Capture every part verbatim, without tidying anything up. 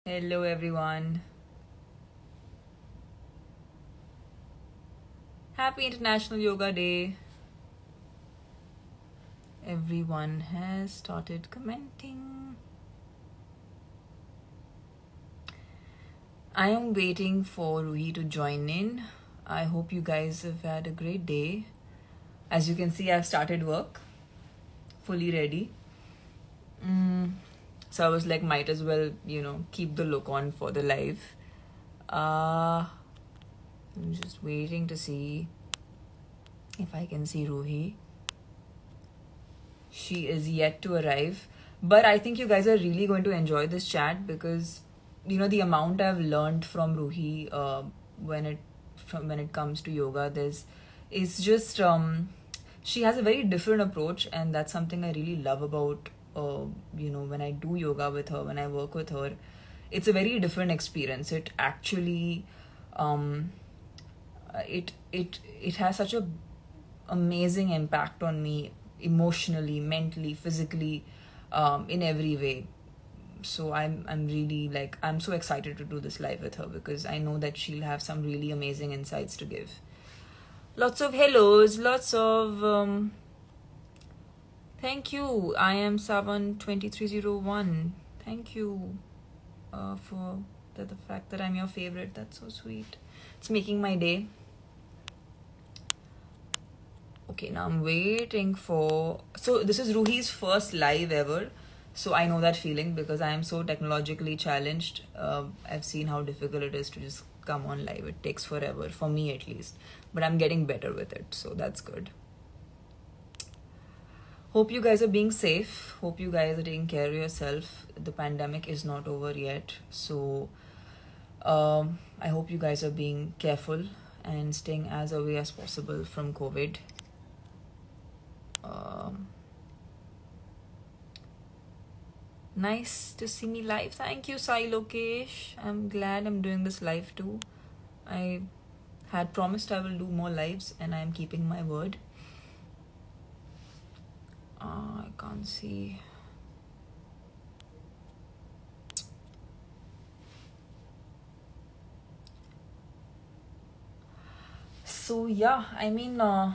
Hello everyone. Happy International Yoga Day. Everyone has started commenting. I am waiting for Ruhi to join in. I hope you guys have had a great day. As you can see, I've started work, fully ready. Mm, so I was like, might as well, you know, keep the look on for the live. Uh, I'm just waiting to see if I can see Ruhi. She is yet to arrive. But I think you guys are really going to enjoy this chat because, you know, the amount I've learned from Ruhi uh, when it from when it comes to yoga, there's it's just um, she has a very different approach, and that's something I really love about uh, you know when I do yoga with her, when I work with her. It's a very different experience. It actually um, uh, it it it has such a amazing impact on me emotionally, mentally, physically, um, in every way. So I'm I'm really like I'm so excited to do this live with her because I know that she'll have some really amazing insights to give. Lots of hellos, lots of um, thank you. I am Savan twenty three zero one. Thank you uh, for the, the fact that I'm your favorite. That's so sweet. It's making my day. Okay, now I'm waiting for. So, this is Ruhi's first live ever. So, I know that feeling because I am so technologically challenged. Uh, I've seen how difficult it is to just come on live. It takes forever, for me at least. But I'm getting better with it. So, that's good. Hope you guys are being safe. Hope you guys are taking care of yourself. The pandemic is not over yet. So, um, I hope you guys are being careful and staying as away as possible from COVID. Um, nice to see me live. Thank you, Sai Lokesh. I'm glad I'm doing this live too. I had promised I will do more lives and I'm keeping my word. Uh, I can't see. So yeah, I mean, uh,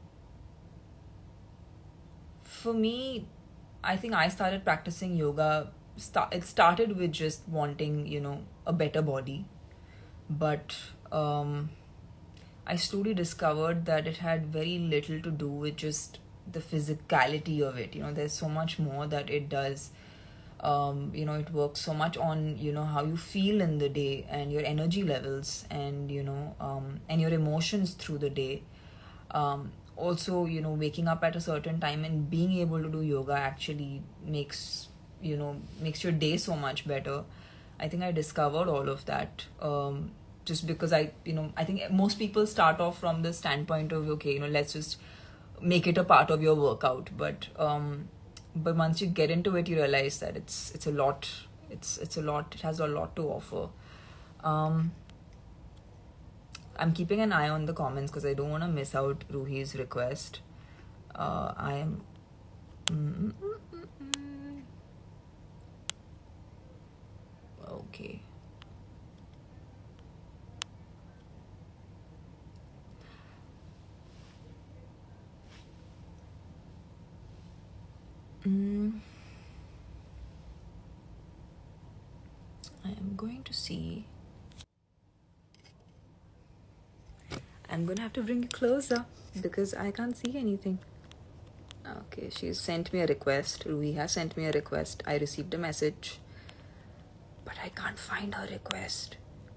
for me, I think I started practicing yoga. Start, it started with just wanting, you know, a better body. But um, I slowly discovered that it had very little to do with just the physicality of it. You know, there's so much more that it does. Um, you know, it works so much on, you know, how you feel in the day and your energy levels and, you know, um, and your emotions through the day. Um, also, you know, waking up at a certain time and being able to do yoga actually makes, you know, makes your day so much better. I think I discovered all of that um, just because I, you know, I think most people start off from the standpoint of, okay, you know, let's just make it a part of your workout. But um, but once you get into it, you realize that it's it's a lot. It's it's a lot. It has a lot to offer. Um, I'm keeping an eye on the comments because I don't want to miss out Ruhi's request. Uh, I am. Mm, mm, mm, mm. Okay. Mm. I am going to see. I'm gonna have to bring it closer because I can't see anything. Okay, she's sent me a request. Ruhi has sent me a request. I received a message, but I can't find her request.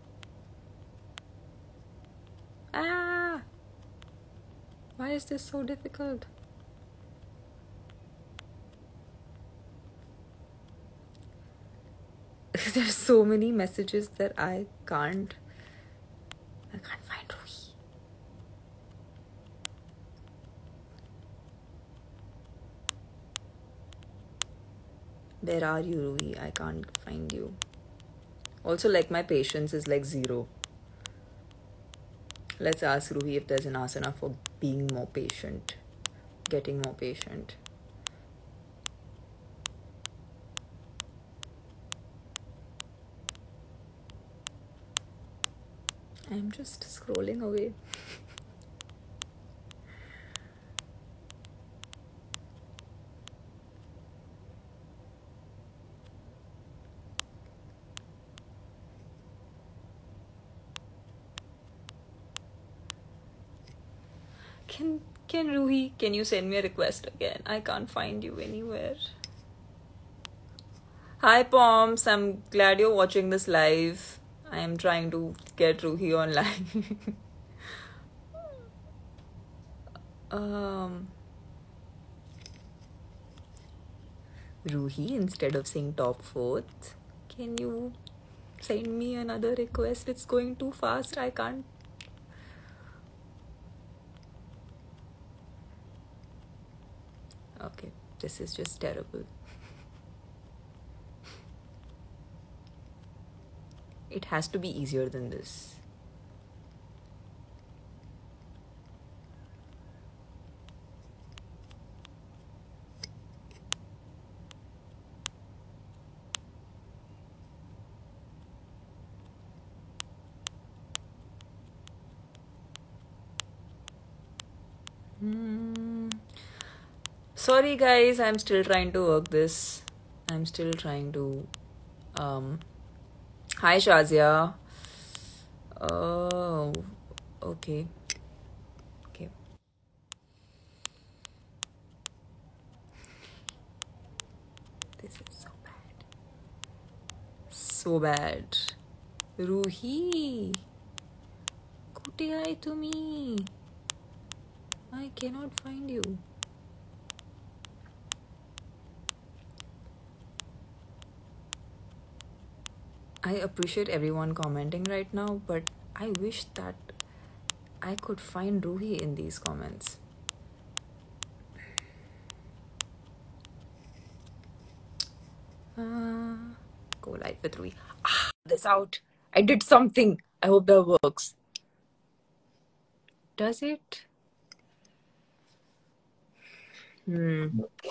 Ah! Why is this so difficult? There's so many messages that I can't. I can't find Ruhi. Where are you, Ruhi? I can't find you. Also, like, my patience is like zero. Let's ask Ruhi if there's an asana for being more patient, getting more patient. I'm just scrolling away. Can can Ruhi, can you send me a request again? I can't find you anywhere. Hi Poms, I'm glad you're watching this live. I am trying to get Ruhi online. um Ruhi, instead of saying top fourth, can you send me another request? It's going too fast. I can't. Okay, this is just terrible. It has to be easier than this. Hmm. Sorry guys, I'm still trying to work this. I'm still trying to um Hi Shazia. Oh, okay. Okay. This is so bad. So bad. Ruhi. Kutte hai tumi? I cannot find you. I appreciate everyone commenting right now, but I wish that I could find Ruhi in these comments. Uh, go live with Ruhi. Ah, this out. I did something. I hope that works. Does it? Hmm.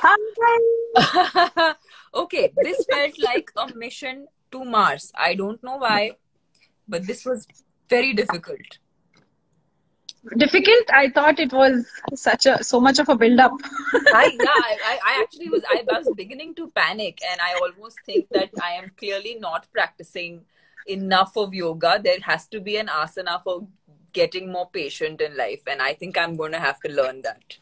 Hi. Okay, this felt like a mission to Mars. I don't know why, but this was very difficult. Difficult? I thought it was such a so much of a build-up. I yeah, I, I actually was I, I was beginning to panic, and I almost think that I am clearly not practicing enough of yoga. There has to be an asana for getting more patient in life, and I think I'm going to have to learn that.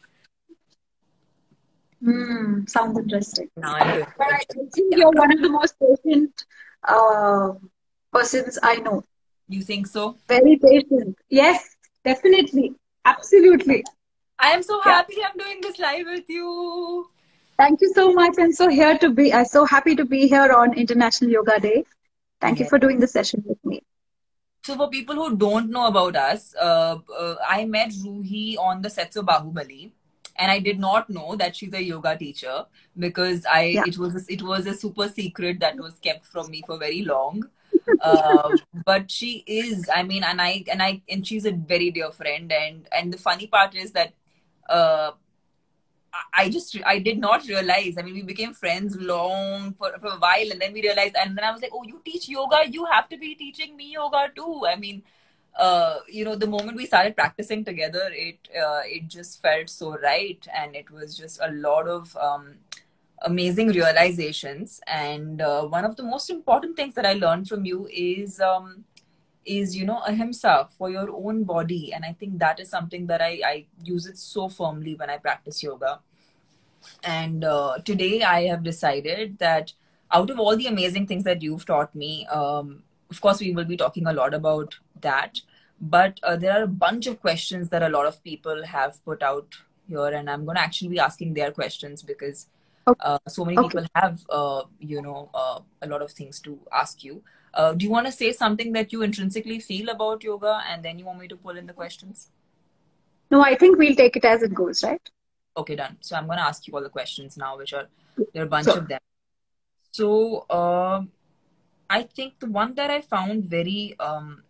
Hmm, sounds interesting. Now I'm doing But I it. think Yeah. you're one of the most patient uh, persons I know. You think so? Very patient. Yes, definitely. Absolutely. I am so Yeah. happy I'm doing this live with you. Thank you so much. I'm so here to be. I'm so happy to be here on International Yoga Day. Thank you Yeah. for doing this session with me. So for people who don't know about us, uh, uh, I met Ruhi on the sets of Bahubali, and I did not know that she's a yoga teacher because I Yeah. it was a, it was a super secret that was kept from me for very long. Uh, but she is, I mean, and I and I and she's a very dear friend, and and the funny part is that uh, I just I did not realize. I mean, we became friends long for, for a while, and then we realized, and then I was like, "Oh, you teach yoga? You have to be teaching me yoga too." I mean, uh, you know, the moment we started practicing together, it uh, it just felt so right, and it was just a lot of um, amazing realizations. And uh, one of the most important things that I learned from you is um, is you know ahimsa for your own body, and I think that is something that I I use it so firmly when I practice yoga. And uh, today I have decided that out of all the amazing things that you've taught me, um, of course, we will be talking a lot about that. But uh, there are a bunch of questions that a lot of people have put out here, and I'm going to actually be asking their questions because uh, so many Okay. people have, uh, you know, uh, a lot of things to ask you. Uh, do you want to say something that you intrinsically feel about yoga, and then you want me to pull in the questions? No, I think we'll take it as it goes, right? Okay, done. So I'm going to ask you all the questions now, which are there are a bunch Sure. of them. So uh, I think the one that I found very um,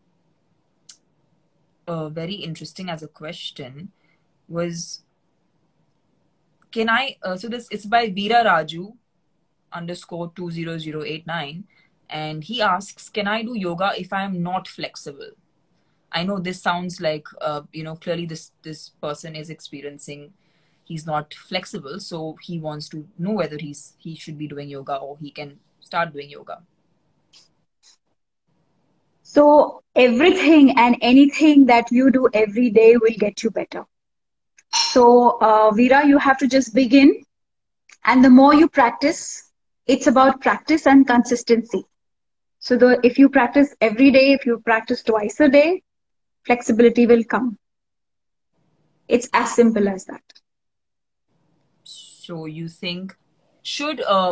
uh, very interesting as a question was, can I? Uh, so this it's by Veera Raju underscore two zero zero eight nine, and he asks, can I do yoga if I am not flexible? I know this sounds like, uh, you know, clearly this this person is experiencing, he's not flexible, so he wants to know whether he's he should be doing yoga or he can start doing yoga. So everything and anything that you do every day will get you better. So uh, Veera, you have to just begin, and the more you practice, it's about practice and consistency. So the if you practice every day, if you practice twice a day, flexibility will come. It's as simple as that. So you think should uh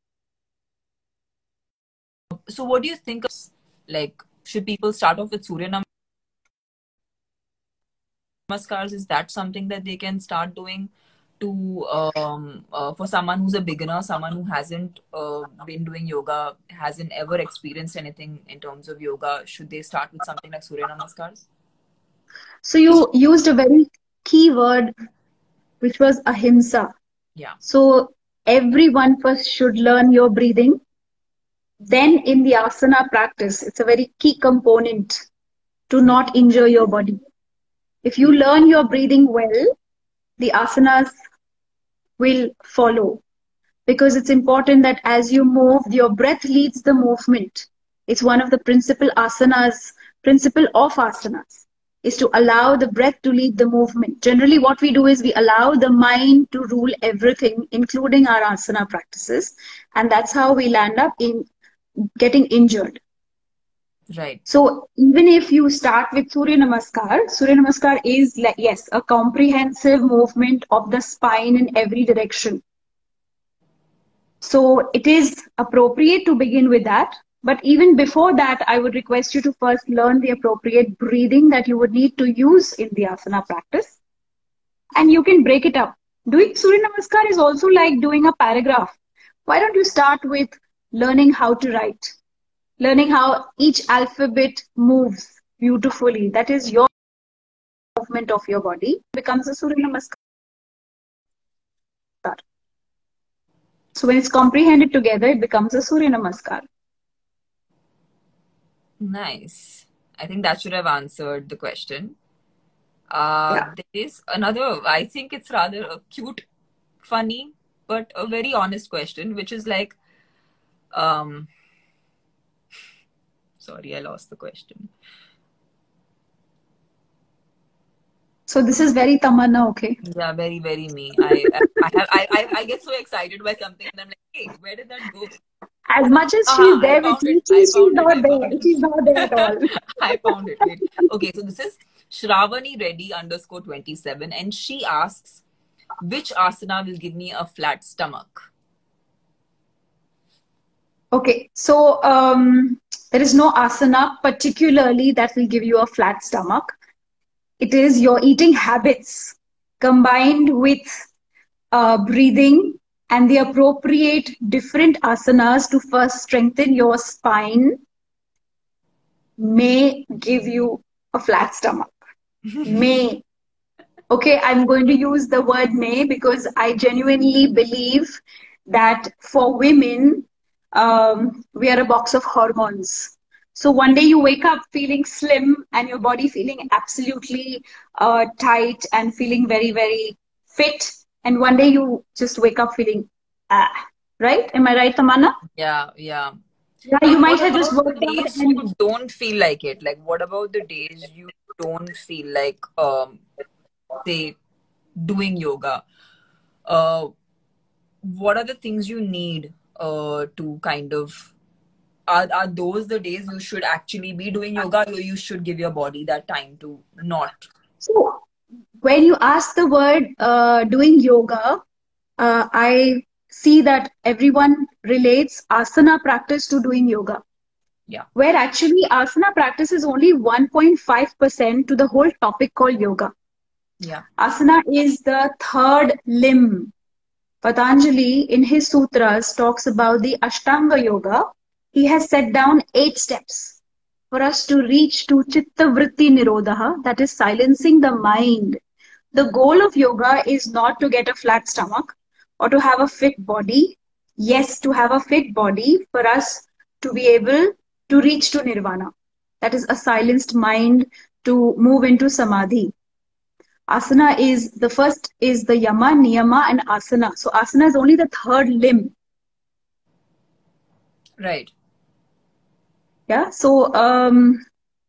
so what do you think of, like, should people start off with Surya Namaskars? Is that something that they can start doing to um uh, for someone who's a beginner, someone who hasn't uh, been doing yoga, hasn't ever experienced anything in terms of yoga? Should they start with something like Surya Namaskars? So you used a very key word, which was ahimsa. Yeah. So everyone first should learn your breathing. Then in the asana practice, it's a very key component to not injure your body. If you learn your breathing well, the asanas will follow, because it's important that as you move, your breath leads the movement. It's one of the principal asanas, principle of asanas, is to allow the breath to lead the movement. Generally, what we do is we allow the mind to rule everything, including our asana practices. And that's how we land up in getting injured. Right. So even if you start with Surya Namaskar, Surya Namaskar is, like, yes, a comprehensive movement of the spine in every direction. So it is appropriate to begin with that. But even before that, I would request you to first learn the appropriate breathing that you would need to use in the asana practice. And you can break it up. Doing Surya Namaskar is also like doing a paragraph. Why don't you start with learning how to write? Learning how each alphabet moves beautifully. That is your movement of your body. It becomes a Surya Namaskar. So when it's comprehended together, it becomes a Surya Namaskar. Nice. I think that should have answered the question. Uh, Yeah. there is another, I think it's rather a cute, funny, but a very honest question, which is like, um, sorry, I lost the question. So this is very Tamanna, okay? Yeah, very, very me. I, I have, I, I, I get so excited by something, and I'm like, hey, where did that go? As much as Aha, she's there I with found you, it. I she's, she's found it. not I there. found it. She's not there at all. I found it. Wait. Okay, so this is Shravani Reddy underscore twenty-seven, and she asks, which asana will give me a flat stomach? Okay, so um, there is no asana particularly that will give you a flat stomach. It is your eating habits combined with uh, breathing and the appropriate different asanas to first strengthen your spine may give you a flat stomach. May. Okay, I'm going to use the word may because I genuinely believe that for women, um, we are a box of hormones. So one day you wake up feeling slim and your body feeling absolutely uh, tight and feeling very, very fit. And one day you just wake up feeling, ah, right? Am I right, Tamanna? Yeah, yeah. Yeah, And you might what have just about the worked out days and you don't feel like it? Like, what about the days you don't feel like, um, say, doing yoga? Uh, what are the things you need uh, to kind of, are, are those the days you should actually be doing yoga, or you should give your body that time to not? so when you ask the word uh, doing yoga, uh, I see that everyone relates asana practice to doing yoga. Yeah. Where actually asana practice is only one point five percent to the whole topic called yoga. Yeah. Asana is the third limb. Patanjali in his sutras talks about the Ashtanga yoga. He has set down eight steps for us to reach to chitta vritti nirodha, that is silencing the mind. The goal of yoga is not to get a flat stomach or to have a fit body. Yes, to have a fit body for us to be able to reach to nirvana. That is a silenced mind, to move into samadhi. Asana is the first is the yama, niyama, and asana. So asana is only the third limb. Right. Yeah. So um,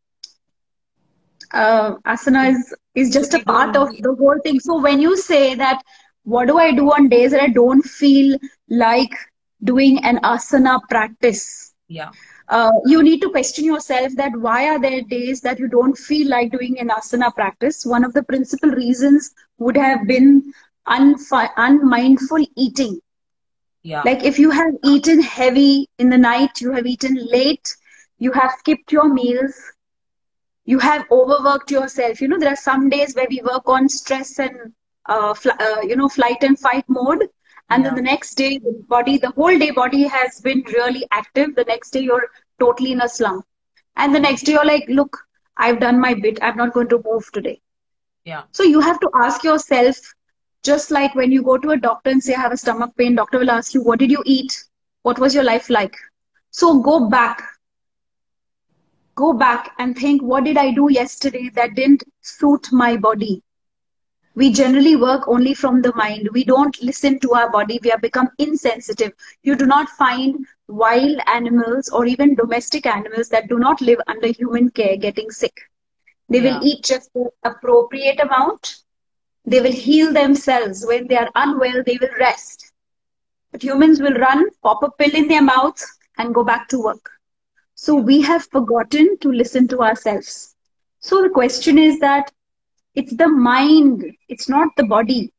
uh, asana is is So just a we part don't of need, the whole thing. So when you say that, what do I do on days that I don't feel like doing an asana practice? yeah, Uh, you need to question yourself that why are there days that you don't feel like doing an asana practice? One of the principal reasons would have been unfi- unmindful eating. yeah, Like if you have eaten heavy in the night, you have eaten late, you have skipped your meals, you have overworked yourself. You know, there are some days where we work on stress and uh, fl- uh, you know, flight and fight mode, and then yeah, the next day the body, the whole day body has been really active. The next day you're totally in a slump, and the next day you're like, look, I've done my bit, I'm not going to move today. yeah, So you have to ask yourself, just like when you go to a doctor and say I have a stomach pain, doctor will ask you, what did you eat, what was your life like? So go back, go back and think, what did I do yesterday that didn't suit my body? We generally work only from the mind. We don't listen to our body. We have become insensitive. You do not find wild animals or even domestic animals that do not live under human care getting sick. They will yeah, eat just the appropriate amount. They will heal themselves. When they are unwell, they will rest. But humans will run, pop a pill in their mouth, and go back to work. So yeah, we have forgotten to listen to ourselves. So the question is that it's the mind, it's not the body.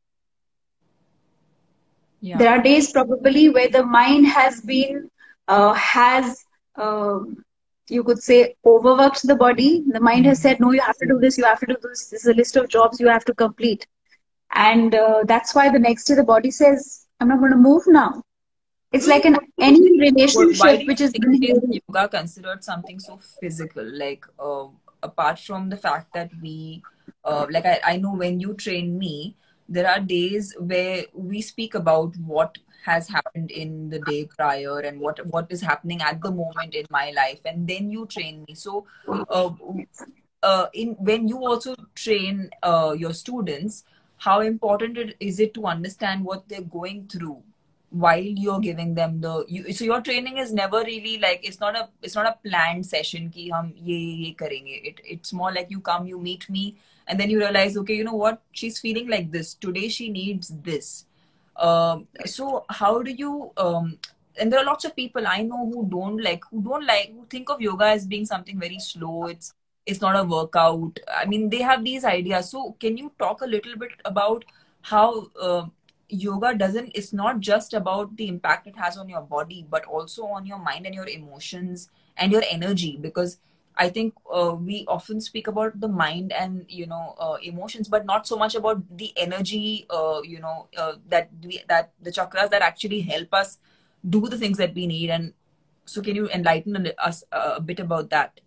yeah, There are days probably where the mind has been, uh, has, um, you could say, overworked the body. The mind has mhm. said, no, you have to do this, you have to do this. This is a list of jobs you have to complete. And uh, that's why the next day the body says, I'm not going to move now. It's So like an what do you any think? what- Why relationship do you which is think really is heavy. yoga considered something so physical? Like, uh, apart from the fact that we, uh, like I, I know when you train me, there are days where we speak about what has happened in the day prior and what what is happening at the moment in my life, and then you train me. So, uh, uh, in when you also train uh, your students, how important it, is it to understand what they're going through while you're giving them the you, so your training is never really like it's not a it's not a planned session ki hum ye ye karenge. It it's more like you come, you meet me, and then you realize, okay, you know what, she's feeling like this today, she needs this. Um so how do you um and there are lots of people I know who don't like who don't like who think of yoga as being something very slow. It's it's not a workout. I mean, they have these ideas. So can you talk a little bit about how uh, yoga doesn't, it's not just about the impact it has on your body, but also on your mind and your emotions and your energy? Because I think uh, we often speak about the mind and, you know, uh, emotions, but not so much about the energy, uh, you know, uh, that we, that the chakras that actually help us do the things that we need. And so can you enlighten us uh, a bit about that?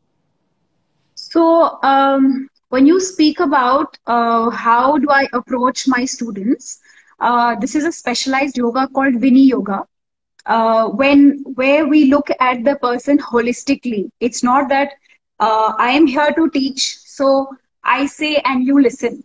So, um, when you speak about uh, how do I approach my students, uh, this is a specialized yoga called Vini Yoga. Uh, when where we look at the person holistically, it's not that uh, I am here to teach, so I say and you listen.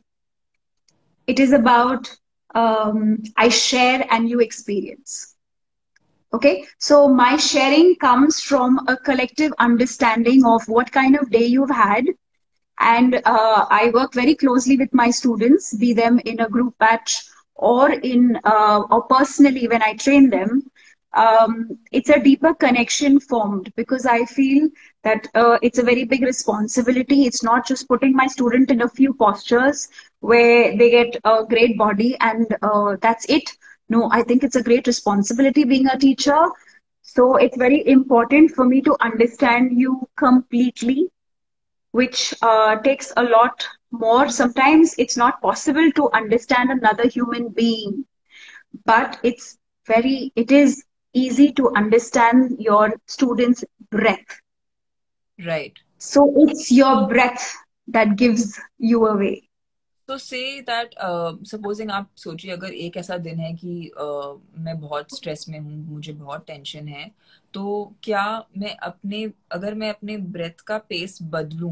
It is about um, I share and you experience. Okay, so my sharing comes from a collective understanding of what kind of day you've had, and uh, I work very closely with my students, be them in a group batch or in uh, or personally when I train them. Um, it's a deeper connection formed because I feel that uh, it's a very big responsibility. It's not just putting my student in a few postures where they get a great body and uh, that's it. No, I think it's a great responsibility being a teacher. So it's very important for me to understand you completely, which uh, takes a lot more. Sometimes it's not possible to understand another human being, but it's very, it is easy to understand your student's breath. Right. So it's your breath that gives you away. तो say that supposing आप सोचिए, अगर एक ऐसा दिन है कि uh, मैं बहुत स्ट्रेस में हूँ, मुझे बहुत टेंशन है, तो क्या मैं अपने अगर मैं अपने ब्रेथ का पेस बदलूं,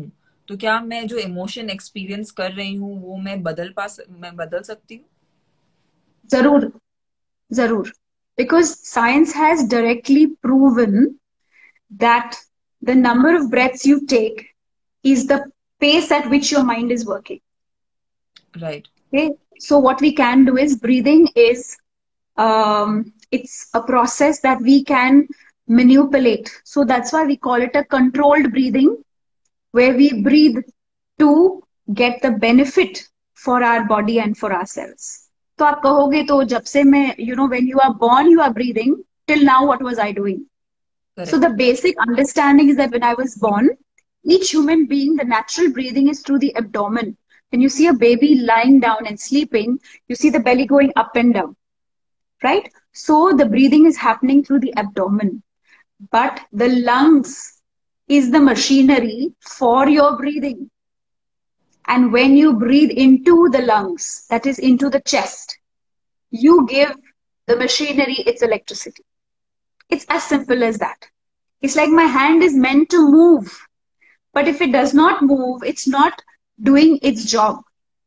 तो क्या मैं जो इमोशन एक्सपीरियंस कर रही हूँ वो मैं बदल पा सक, मैं बदल सकती हूँ? जरूर, जरूर. Because science has directly proven that the number of breaths you take is the pace at which your mind is working. Right. Okay, so what we can do is breathing is um, it's a process that we can manipulate. So that's why we call it a controlled breathing, where we breathe to get the benefit for our body and for ourselves. तो आप कहोगे तो जब से मैं, you know, when you are born, you are breathing. Till now, what was I doing? So the correct. basic understanding is that when I was born, each human being, the natural breathing is through the abdomen. When you see a baby lying down and sleeping, you see the belly going up and down, right? So the breathing is happening through the abdomen. But the lungs is the machinery for your breathing. And when you breathe into the lungs, that is into the chest, you give the machinery its electricity. It's as simple as that. It's like my hand is meant to move. But if it does not move, it's not doing its job.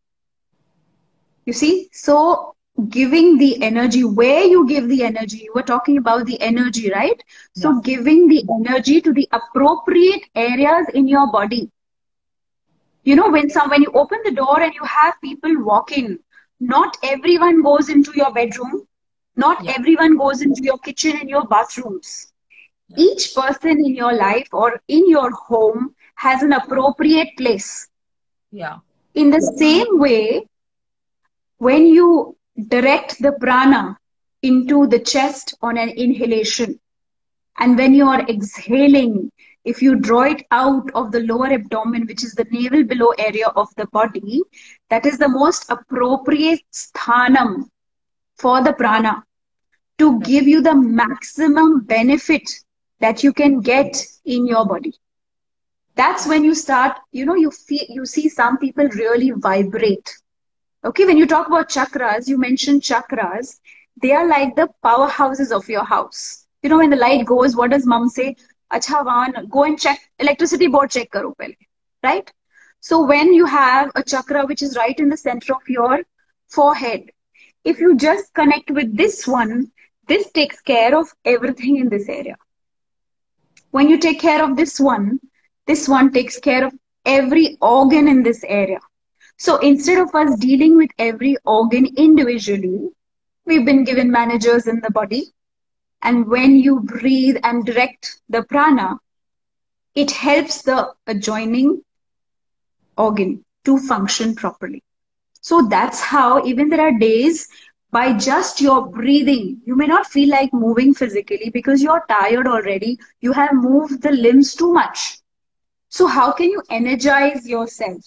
You see? So giving the energy, where you give the energy, you were talking about the energy, right? So Yeah. giving the energy to the appropriate areas in your body. You know, when some when you open the door and you have people walk in, not everyone goes into your bedroom, not Yeah. everyone goes into your kitchen and your bathrooms. Yeah. Each person in your life or in your home has an appropriate place. Yeah. In the same way, when you direct the prana into the chest on an inhalation, and when you are exhaling, if you draw it out of the lower abdomen, which is the navel below area of the body, that is the most appropriate sthanam for the prana to Right. give you the maximum benefit that you can get in your body. That's when you start, you know, you feel, you see some people really vibrate. Okay, when you talk about chakras, you mentioned chakras, they are like the powerhouses of your house. You know, when the light goes, what does mom say? Acha, Van, go and check, electricity board check karo pehle. Right? So when you have a chakra which is right in the center of your forehead, if you just connect with this one, this takes care of everything in this area. When you take care of this one, this one takes care of every organ in this area. So instead of us dealing with every organ individually, we've been given managers in the body. And when you breathe and direct the prana, it helps the adjoining organ to function properly. So that's how, even there are days by just your breathing, you may not feel like moving physically because you're tired already. You have moved the limbs too much. So how can you energize yourself?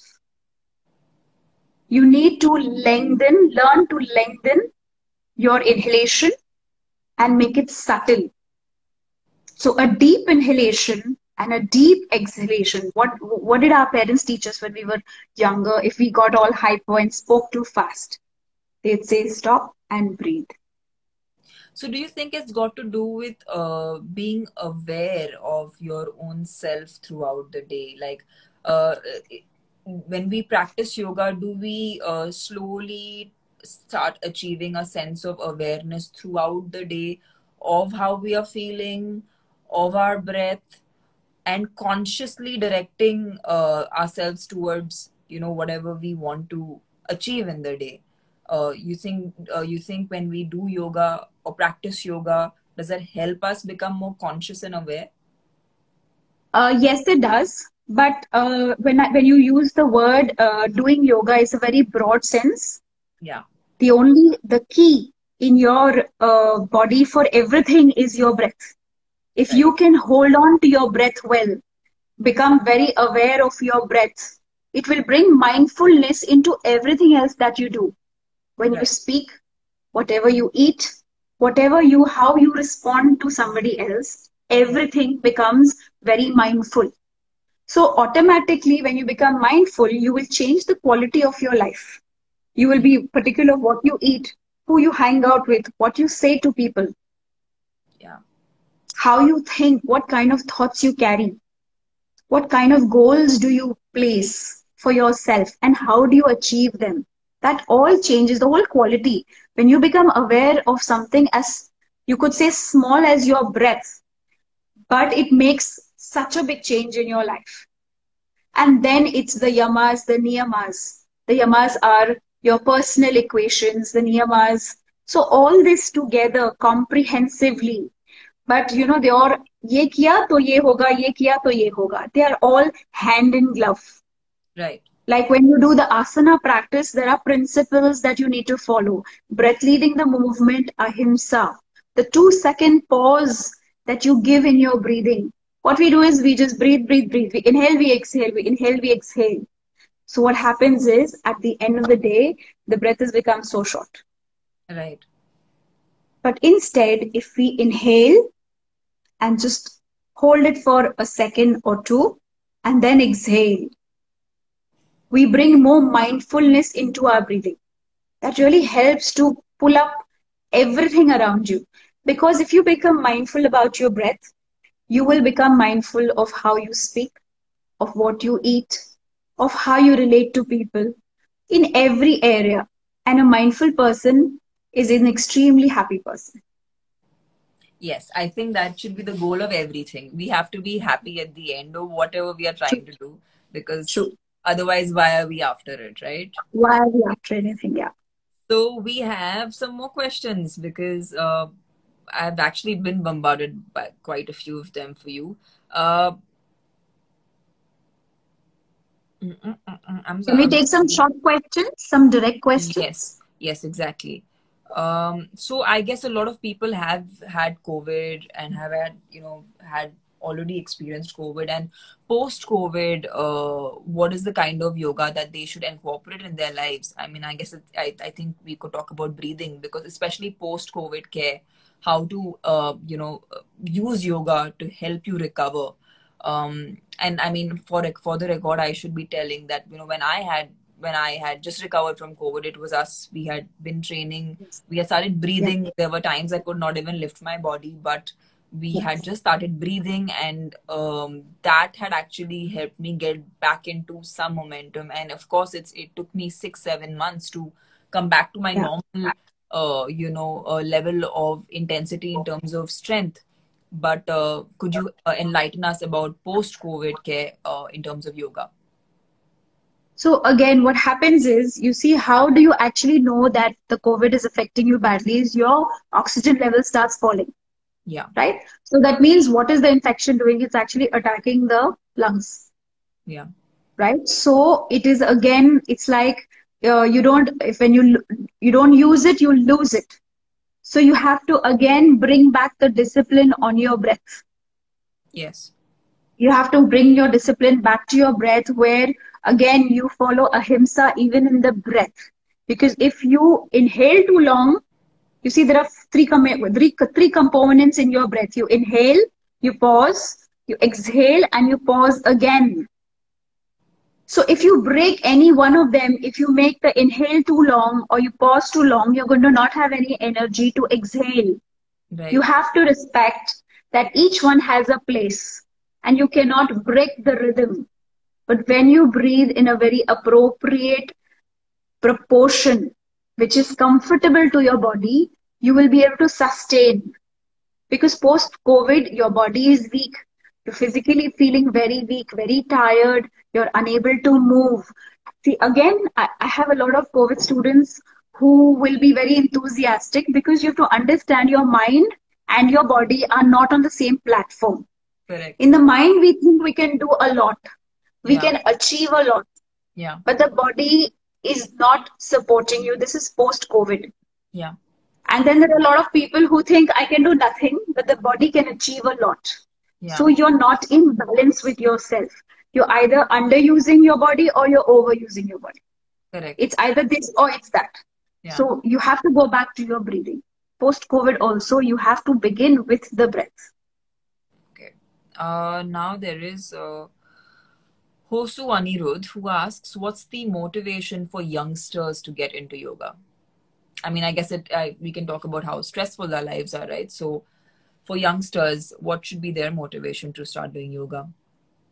You need to lengthen, learn to lengthen your inhalation and make it subtle. So a deep inhalation and a deep exhalation. What, what did our parents teach us when we were younger? If we got all hyper and spoke too fast, they'd say stop and breathe. So do you think it's got to do with uh, being aware of your own self throughout the day? Like uh, when we practice yoga, do we uh, slowly start achieving a sense of awareness throughout the day of how we are feeling, of our breath, and consciously directing uh, ourselves towards, you know, whatever we want to achieve in the day? Uh, you think uh, you think when we do yoga or practice yoga, does that help us become more conscious and aware? Uh, yes, it does. But uh, when I, when you use the word uh, doing yoga, is a very broad sense. Yeah. The only the key in your uh, body for everything is your breath. If Right. you can hold on to your breath well, become very aware of your breath, it will bring mindfulness into everything else that you do. When you Right. speak, whatever you eat, whatever you, how you respond to somebody else, everything becomes very mindful. So automatically, when you become mindful, you will change the quality of your life. You will be particular what you eat, who you hang out with, what you say to people, Yeah. how you think, what kind of thoughts you carry. What kind of goals do you place for yourself and how do you achieve them? That all changes the whole quality. When you become aware of something as, you could say, small as your breath, but it makes such a big change in your life. And then it's the yamas, the niyamas. The yamas are your personal equations, the niyamas. So all this together comprehensively. But you know, they are ye kiya to ye hoga, ye kiya to ye hoga. They are all hand in glove. Right. Like when you do the asana practice, there are principles that you need to follow. Breath leading the movement, ahimsa. The two second pause that you give in your breathing. What we do is we just breathe, breathe, breathe. We inhale, we exhale, we inhale, we exhale. So what happens is at the end of the day, the breath has become so short. Right. But instead, if we inhale and just hold it for a second or two and then exhale, we bring more mindfulness into our breathing. That really helps to pull up everything around you. Because if you become mindful about your breath, you will become mindful of how you speak, of what you eat, of how you relate to people in every area. And a mindful person is an extremely happy person. Yes, I think that should be the goal of everything. We have to be happy at the end of whatever we are trying True. to do, because True. otherwise, why are we after it, right? Why are we after anything? Yeah. So we have some more questions because uh, I've actually been bombarded by quite a few of them for you. Uh, mm, mm, mm, mm, I'm, Can we I'm take just some short questions, some direct questions? Yes, yes, exactly. Um, so I guess a lot of people have had COVID and have had, you know, had already experienced COVID, and post COVID, uh, what is the kind of yoga that they should incorporate in their lives? I mean, I guess it, I, I think we could talk about breathing, because especially post COVID care, how to, uh, you know, uh, use yoga to help you recover. Um, and I mean, for for the record, I should be telling that, you know, when I had when I had just recovered from COVID, it was us. We had been training. Yes. We had started Yeah. breathing. There were times I could not even lift my body, but we had Yes. just started breathing, and um, that had actually helped me get back into some momentum. And of course, it's it took me six, seven months to come back to my Yeah. normal, uh, you know, uh, level of intensity in terms of strength. But uh, could you uh, enlighten us about post-COVID care uh, in terms of yoga? So again, what happens is, you see, how do you actually know that the COVID is affecting you badly is your oxygen level starts falling, Yeah, right? So that means what is the infection doing? It's actually attacking the lungs, yeah, right? So it is again, it's like uh, you don't, if when you you don't use it, you lose it. So you have to again bring back the discipline on your breath. yes, You have to bring your discipline back to your breath, where again you follow ahimsa even in the breath. Because if you inhale too long, you see there are three, com- three, three components in your breath. You inhale, you pause, you exhale, and you pause again. So if you break any one of them, if you make the inhale too long or you pause too long, you're going to not have any energy to exhale. You right, have to respect that each one has a place and you cannot break the rhythm. But when you breathe in a very appropriate proportion, which is comfortable to your body, you will be able to sustain. Because post COVID, your body is weak. You're physically feeling very weak, very tired. You're unable to move. See, again, I, I have a lot of COVID students who will be very enthusiastic, because you have to understand your mind and your body are not on the same platform. correct. In the mind, we think we can do a lot, we Yeah, can achieve a lot, yeah, but the body is not supporting you. This is post COVID. yeah, And then there are a lot of people who think I can do nothing, but the body can achieve a lot. yeah, So you're not in balance with yourself. You're either underusing your body or you're overusing your body. correct. It's either this or it's that. Yeah, So you have to go back to your breathing. Post COVID also, you have to begin with the breath. okay. Uh, now there is uh, Hosu Anirudh, who asks, what's the motivation for youngsters to get into yoga? I mean, I guess it. I, we can talk about how stressful our lives are, right? So, for youngsters, what should be their motivation to start doing yoga?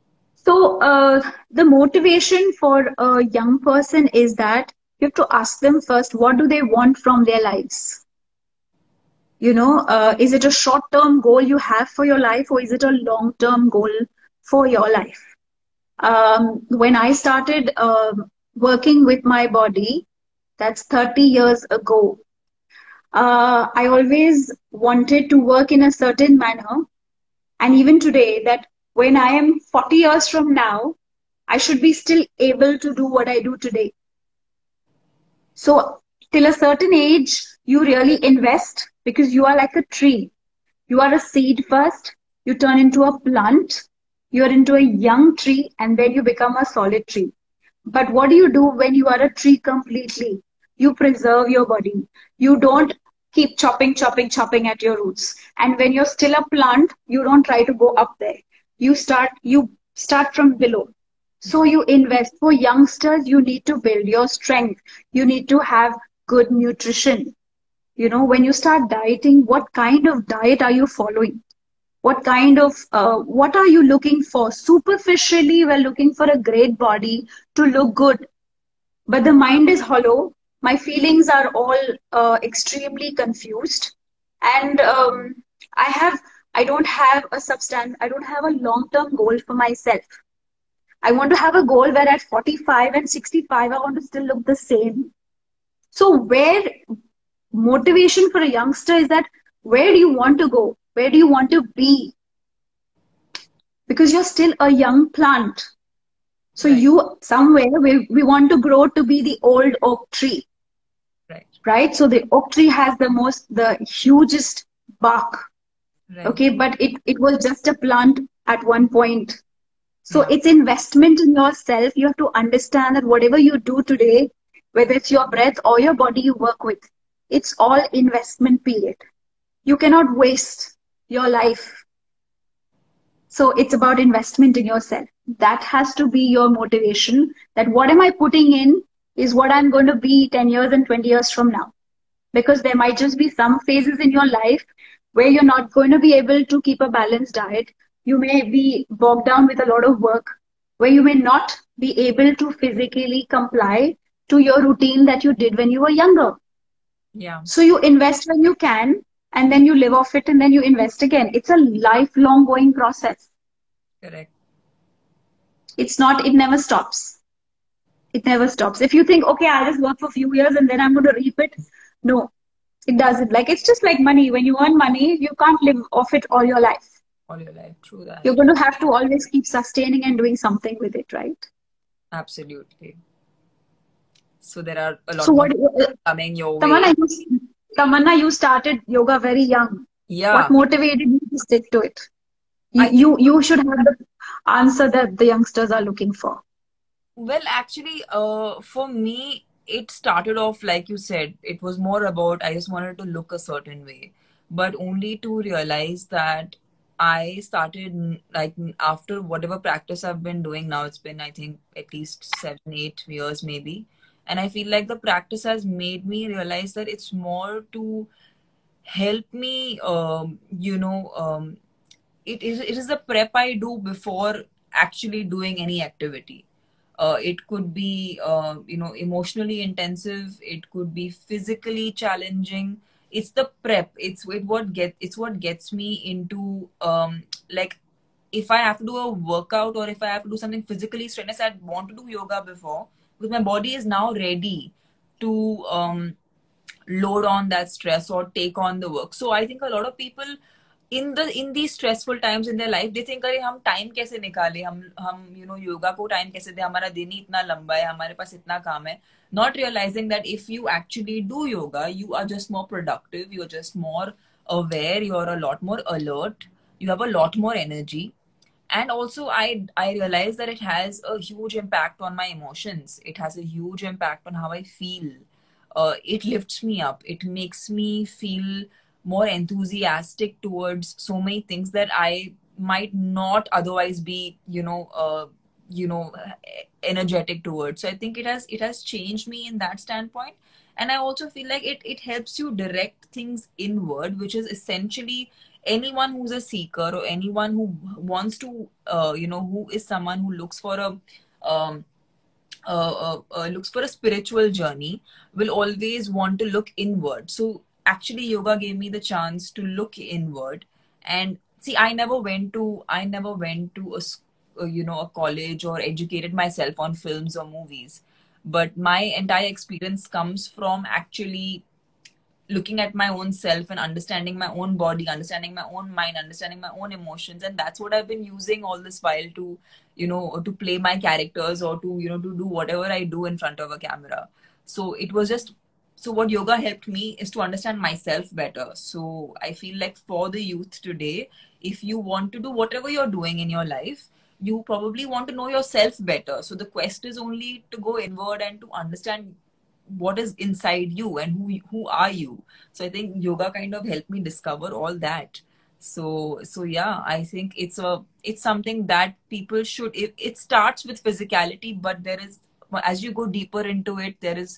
So uh, the motivation for a young person is that you have to ask them first, what do they want from their lives? You know, uh, is it a short-term goal you have for your life, or is it a long-term goal for your life? Um, when I started uh, working with my body, that's thirty years ago, uh, I always wanted to work in a certain manner. And even today, that when I am forty years from now, I should be still able to do what I do today. So till a certain age, you really invest because you are like a tree. You are a seed first, you turn into a plant, you are into a young tree, and then you become a solid tree. But what do you do when you are a tree completely? You preserve your body. You don't keep chopping, chopping, chopping at your roots. And when you're still a plant, you don't try to go up there. You start, you start from below. So you invest. For youngsters, you need to build your strength. You need to have good nutrition. You know, when you start dieting, what kind of diet are you following? What kind of, uh, what are you looking for? Superficially, we're looking for a great body to look good, but the mind is hollow. My feelings are all uh, extremely confused. And um, I have, I don't have a substance, I don't have a long-term goal for myself. I want to have a goal where at forty-five and sixty-five, I want to still look the same. So where motivation for a youngster is that, where do you want to go? Where do you want to be? Because you're still a young plant. So right. you, somewhere, we, we want to grow to be the old oak tree. Right. Right? So the oak tree has the most, the hugest bark. Right. Okay, but it, it was just a plant at one point. So yeah. It's investment in yourself. You have to understand that whatever you do today, whether it's your breath or your body you work with, it's all investment period. You cannot waste your life. So it's about investment in yourself. That has to be your motivation, that what am I putting in is what I'm going to be ten years and twenty years from now. Because there might just be some phases in your life where you're not going to be able to keep a balanced diet. You may be bogged down with a lot of work, where you may not be able to physically comply to your routine that you did when you were younger. Yeah. So you invest when you can, and then you live off it, and then you invest again. It's a lifelong going process. Correct. It's not, it never stops. It never stops. If you think, okay, I'll just work for a few years and then I'm going to reap it. No, it doesn't. Like, it's just like money. When you earn money, you can't live off it all your life. All your life. True that. You're going to have to always keep sustaining and doing something with it, right? Absolutely. So there are a lot so more what, uh, coming your Tamanna, way. You, Tamanna, you started yoga very young. Yeah. What motivated you to stick to it? You, think, you, you should have the answer that the youngsters are looking for. Well, actually, uh, for me, it started off, like you said, it was more about I just wanted to look a certain way, but only to realize that I started, like, after whatever practice I've been doing now, it's been, I think, at least seven, eight years maybe. And I feel like the practice has made me realize that it's more to help me, um, you know, um, it is, it is the prep I do before actually doing any activity. Uh, it could be, uh, you know, emotionally intensive. It could be physically challenging. It's the prep. It's it what get. It's what gets me into, um, like, if I have to do a workout or if I have to do something physically strenuous, I'd want to do yoga before, because my body is now ready to um, load on that stress or take on the work. So I think a lot of people in the in these stressful times in their life, they think, अरे हम time कैसे निकाले, हम हम you know yoga को time कैसे दे, हमारा दिन ही इतना लंबा है, हमारे पास इतना काम है. Not realizing that if you actually do yoga, you are just more productive, you're just more aware, you're a lot more alert, you have a lot more energy. And also I I realize that it has a huge impact on my emotions. It has a huge impact on how I feel. Uh, it lifts me up. It makes me feel more enthusiastic towards so many things that I might not otherwise be, you know, uh, you know, energetic towards. So I think it has it has changed me in that standpoint. And I also feel like it it helps you direct things inward, which is essentially anyone who's a seeker or anyone who wants to, uh, you know, who is someone who looks for a um, uh, uh, uh, looks for a spiritual journey will always want to look inward. So actually yoga gave me the chance to look inward. And see, i never went to i never went to a s- uh, you know, a college or educated myself on films or movies, but my entire experience comes from actually looking at my own self and understanding my own body, understanding my own mind, understanding my own emotions. And that's what I've been using all this while to, you know, to play my characters or to, you know, to do whatever I do in front of a camera. So it was just, so what yoga helped me is to understand myself better. So I feel like for the youth today, if you want to do whatever you're doing in your life, you probably want to know yourself better. So the quest is only to go inward and to understand what is inside you and who who are you. So I think yoga kind of helped me discover all that. So so yeah, I think it's a it's something that people should, it, it starts with physicality, but there is, as you go deeper into it, there is,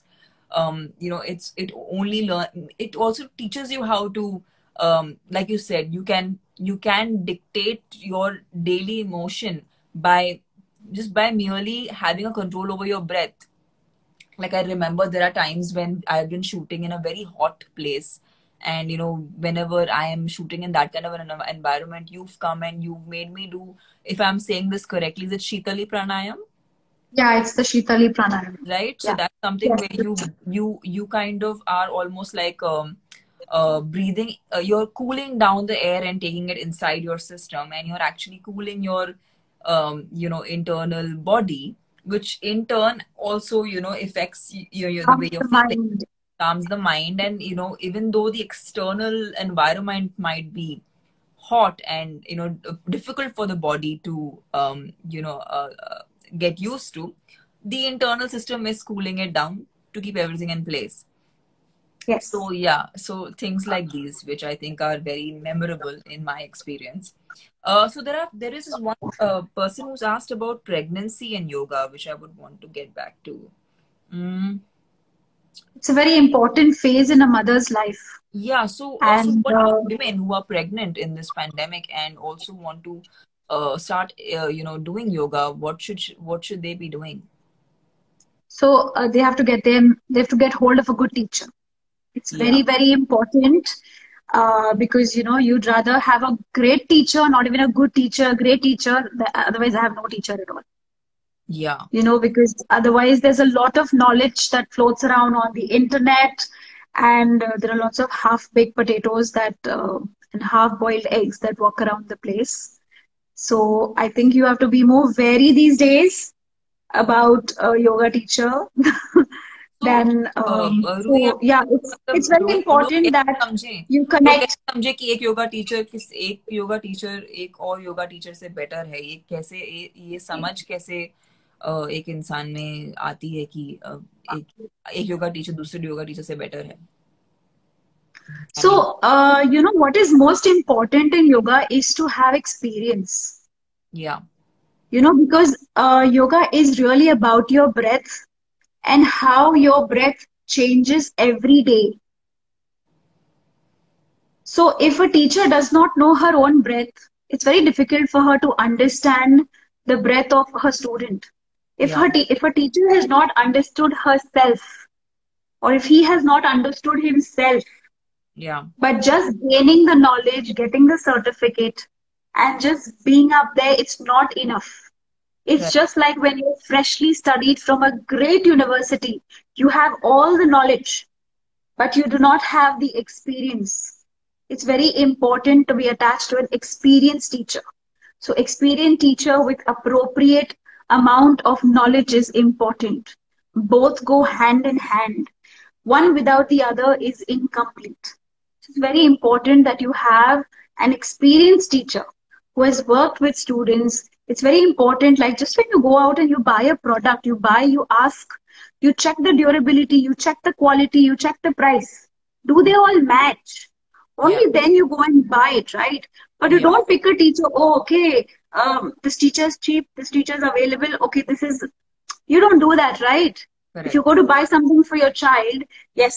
um you know, it's it only learn it also teaches you how to, um like you said, you can you can dictate your daily emotion by just by merely having a control over your breath. Like I remember there are times when I've been shooting in a very hot place, and you know, whenever I am shooting in that kind of an env- environment, you've come and you've made me do, if I'm saying this correctly, is it Shitali Pranayam? Yeah, it's the Shitali Pranayama. Right, so Yeah. that's something Yes. where you you you kind of are almost like, um uh breathing, uh, you're cooling down the air and taking it inside your system, and you're actually cooling your, um you know, internal body, which in turn also, you know, affects you, you the way Calms you're the feeling, mind. calms the mind. And you know, even though the external environment might be hot and, you know, difficult for the body to, um you know uh, uh, get used to, the internal system is cooling it down to keep everything in place. So Yes. yeah, so things like these, which I think are very memorable in my experience. Uh, so there are there is this one uh, person who's asked about pregnancy and yoga, which I would want to get back to. Mm, It's a very important phase in a mother's life. yeah. So uh, so And what about uh, women who are pregnant in this pandemic and also want to uh, start uh, you know, doing yoga? What should what should they be doing? so uh, they have to get them, they have to get hold of a good teacher. It's Yeah. very, very important uh, because, you know, you'd rather have a great teacher, not even a good teacher, a great teacher, th- otherwise I have no teacher at all. Yeah. You know, because otherwise there's a lot of knowledge that floats around on the internet, and uh, there are lots of half-baked potatoes that uh, and half-boiled eggs that walk around the place. So I think you have to be more wary these days about a yoga teacher. तो Then, um, Ruhi, so आप yeah, it's मतलब it's very लोग लोग important कैसे that समझे, you लोग connect. कैसे समझे कि एक योगा टीचर किस एक योगा टीचर एक और योगा टीचर से बेटर है? ये कैसे, ये, ये समझ कैसे अ, एक इंसान में आती है कि अ, एक एक योगा टीचर दूसरे योगा टीचर से बेटर है? I mean, So, uh, you know, what is most important in yoga is to have experience. या You know, because uh, yoga is really about your breath and how your breath changes every day. So, if a teacher does not know her own breath, it's very difficult for her to understand the breath of her student. If या her te- if a teacher has not understood herself, or if he has not understood himself, या but just gaining the knowledge, getting the certificate, and just being up there, it's not enough. It's just like when you freshly studied from a great university, you have all the knowledge, but you do not have the experience. It's very important to be attached to an experienced teacher. So experienced teacher with appropriate amount of knowledge is important. Both go hand in hand. One without the other is incomplete. It's very important that you have an experienced teacher who has worked with students. It's very important, like just when you go out and you buy a product, you buy, you ask, you check the durability, you check the quality, you check the price. Do they all match? या Only then you go and buy it, right? But you या don't pick a teacher, oh, okay, um, this teacher is cheap, this teacher is available, okay, this is, you don't do that, right? If you correct, go to buy something for your child, yes,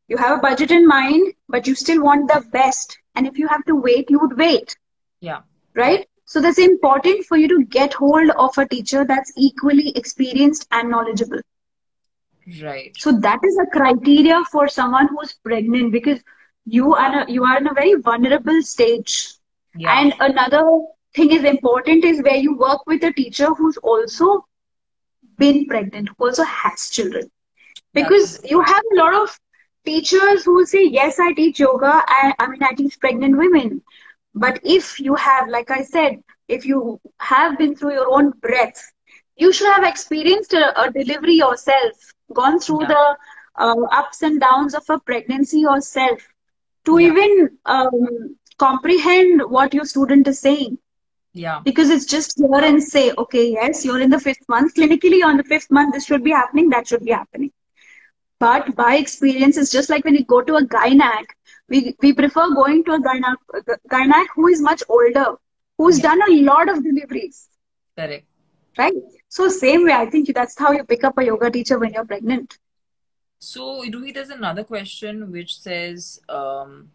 You have a budget in mind, but you still want the best. And if you have to wait, you would wait, Yeah. right? So that's important for you to get hold of a teacher that's equally experienced and knowledgeable. Right. So that is a criteria for someone who's pregnant, because you are a, you are in a very vulnerable stage. Yeah. And another thing is important is where you work with a teacher who's also been pregnant, who also has children. Because That's you have a lot of teachers who say, yes, I teach yoga, I, I mean, I teach pregnant women. But if you have, like I said, if you have been through your own breath, you should have experienced a, a delivery yourself, gone through yeah. the uh, ups and downs of a pregnancy yourself to Yeah. even um, comprehend what your student is saying. Yeah. Because it's just hear and say, okay, yes, you're in the fifth month. Clinically, on the fifth month, this should be happening, that should be happening. But by experience, it's just like when you go to a gynac, we, we prefer going to a gynac, gynac who is much older, who's Yeah. done a lot of deliveries. Correct. Right? So same way, I think that's how you pick up a yoga teacher when you're pregnant. So, Ruhi, there's another question which says, um,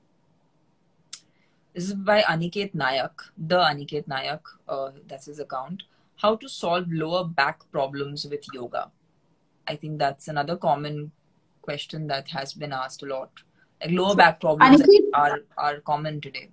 this is by Aniket Nayak, the Aniket Nayak, uh, that's his account. How to solve lower back problems with yoga? I think that's another common question that has been asked a lot. Like lower back problems Aniket, are, are common today.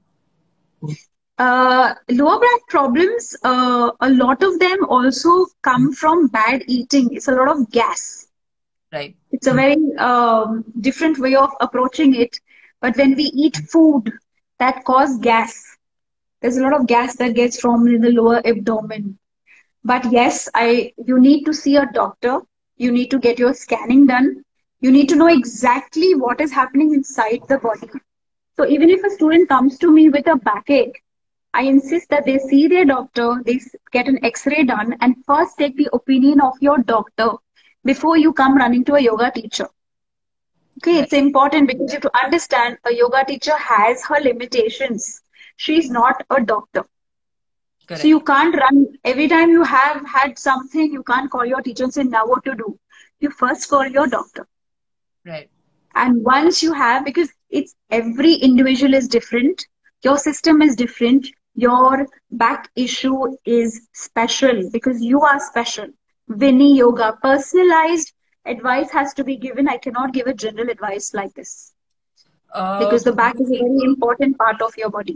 uh, lower back problems, uh, a lot of them also come from bad eating. It's a lot of gas. Right. It's a very um, different way of approaching it. But when we eat food that cause gas, there's a lot of gas that gets formed in the lower abdomen. But yes, I you need to see a doctor. You need to get your scanning done. You need to know exactly what is happening inside the body. So even if a student comes to me with a backache, I insist that they see their doctor, they get an X-ray done, and first take the opinion of your doctor before you come running to a yoga teacher. Okay, Right. it's important because you have to understand a yoga teacher has her limitations. She's not a doctor. Correct. So you can't run every time you have had something, you can't call your teacher and say, now what to do. You first call your doctor. Right. And once you have, because it's every individual is different, your system is different, your back issue is special because you are special. Vinny Yoga, personalized advice has to be given. I cannot give a general advice like this Uh, because the back is a very important part of your body.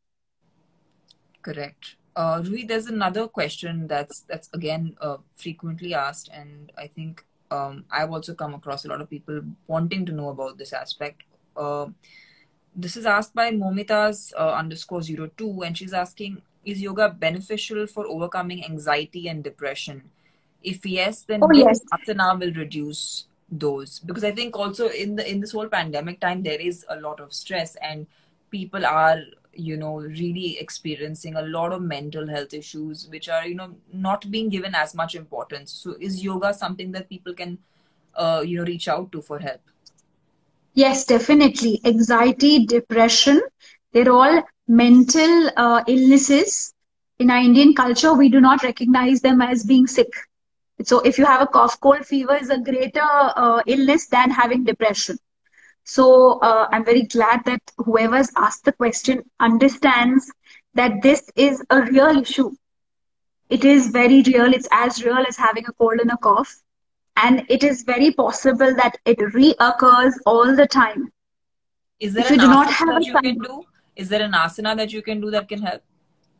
Correct. Uh, Ruhi, there's another question that's that's again uh, frequently asked, and I think um, I've also come across a lot of people wanting to know about this aspect. Uh, this is asked by Momitas uh, underscore zero two, and she's asking, is yoga beneficial for overcoming anxiety and depression? If yes, then Oh, which yes. asana will reduce those? Because I think also in the in this whole pandemic time, there is a lot of stress, and people are, you know, really experiencing a lot of mental health issues, which are, you know, not being given as much importance. So is yoga something that people can, uh, you know, reach out to for help? Yes, definitely. Anxiety, depression, they're all mental uh, illnesses. In our Indian culture, we do not recognize them as being sick. So if you have a cough, cold, fever is a greater uh, illness than having depression. So uh, I'm very glad that whoever's asked the question understands that this is a real issue. It is very real. It's as real as having a cold and a cough. And it is very possible that it reoccurs all the time. Is there If you an do not asana have that a you can sign. do? Is there an asana that you can do that can help?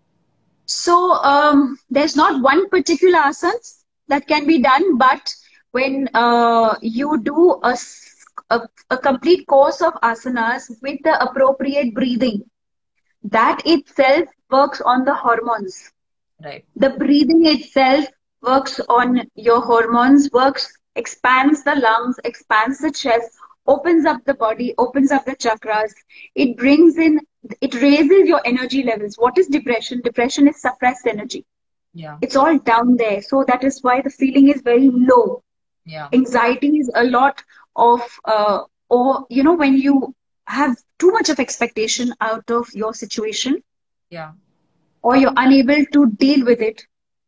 So um, there's not one particular asana that can be done, but when uh, you do a, a, a complete course of asanas with the appropriate breathing, that itself works on the hormones. Right. The breathing itself works on your hormones, works, expands the lungs, expands the chest, opens up the body, opens up the chakras. It brings in, it raises your energy levels. What is depression? Depression is suppressed energy. Yeah. It's all down there. So that is why the feeling is very low. Yeah. Anxiety is a lot of, uh, or, you know, when you have too much of expectation out of your situation. Yeah. Or you're unable to deal with it,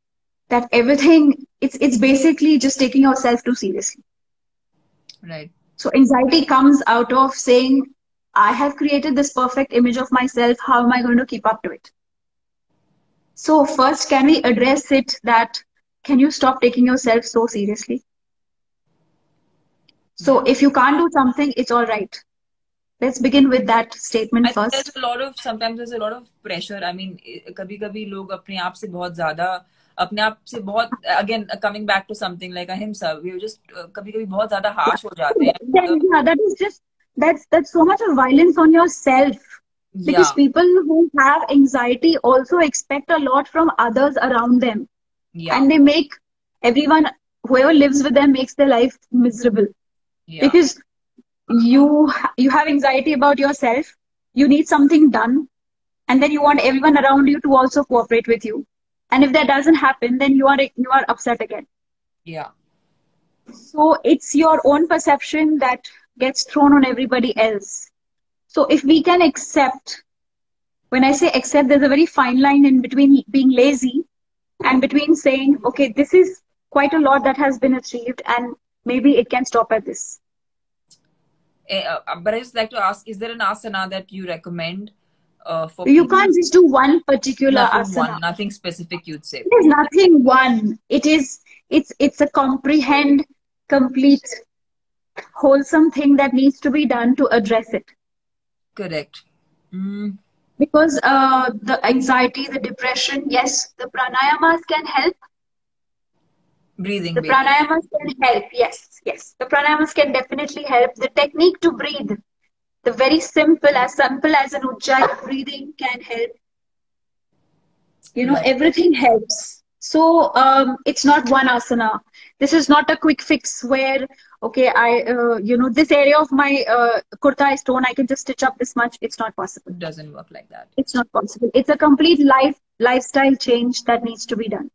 that everything, it's it's basically just taking yourself too seriously. Right. So anxiety comes out of saying, I have created this perfect image of myself. How am I going to keep up to it? So first, can we address it that, can you stop taking yourself so seriously? So Yeah. if you can't do something, it's all right. Let's begin with that statement I think there's first. a lot of sometimes there's a lot of pressure. I mean, कभी कभी लोग अपने आप से बहुत ज़्यादा अपने आप से बहुत again coming back to something like ahimsa, we just कभी कभी बहुत ज़्यादा harsh हो जाते हैं. Then, yeah, that is just that's that's so much of violence on yourself. Because Yeah. people who have anxiety also expect a lot from others around them. Yeah. And they make everyone, whoever lives with them, makes their life miserable. Yeah. Because you you have anxiety about yourself, you need something done, and then you want everyone around you to also cooperate with you. And if that doesn't happen, then you are you are upset again. Yeah. So it's your own perception that gets thrown on everybody else. So if we can accept, when I say accept, there's a very fine line in between being lazy and between saying, okay, this is quite a lot that has been achieved and maybe it can stop at this. Uh, but I just like to ask, is there an asana that you recommend uh, for You people? can't just do one particular nothing asana. One, nothing specific you'd say. There's nothing one. It is, it's, it's a comprehend, complete, wholesome thing that needs to be done to address it. Correct. Mm. Because uh, the anxiety, the depression, yes, the pranayamas can help. Breathing. The pranayamas can help, yes, yes. The pranayamas can definitely help. The technique to breathe, the very simple, as simple as an ujjayi breathing can help. You know, Right. everything helps. So um, it's not one asana. This is not a quick fix where, okay, I, uh, you know, this area of my uh, kurta is torn, I can just stitch up this much. It's not possible. It doesn't work like that. It's not possible. It's a complete life lifestyle change that needs to be done.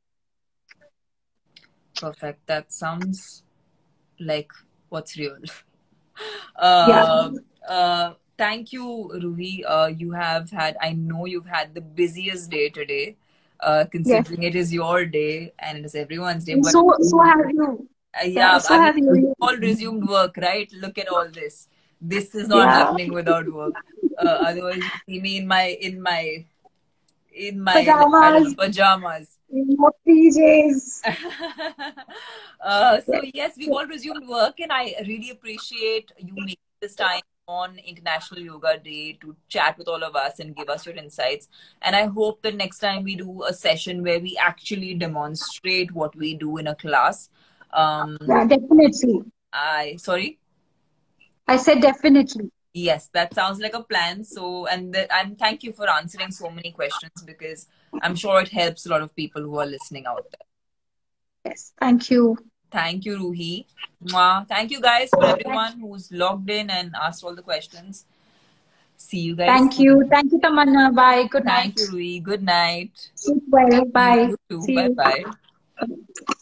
Perfect. That sounds like what's real. uh, Yeah. uh, thank you, Ruhi. Uh, you have had, I know you've had the busiest day today, uh, considering yes. it is your day and it is everyone's day. But so, so have you. Uh, yeah, yeah, so I mean, have you. We all resumed work, right? Look at all this. This is not yeah. happening without work. Uh, otherwise, you see me in my in my in my pajamas, I don't know, pajamas. in your P Js. uh, so yes, we all resumed work, and I really appreciate you making this time on International Yoga Day to chat with all of us and give us your insights. And I hope that next time we do a session where we actually demonstrate what we do in a class. Um, yeah, definitely. I sorry. I said definitely. Yes, that sounds like a plan. So, and the, and thank you for answering so many questions because I'm sure it helps a lot of people who are listening out there. Yes, thank you. Thank you, Ruhi. Mwah. Thank you guys for everyone who's logged in and asked all the questions. See you guys. Thank you. Thank you, Tamanna. Bye. Good night. Thank you, Ruhi. Good night. Sleep well. Bye. You too. Bye-bye.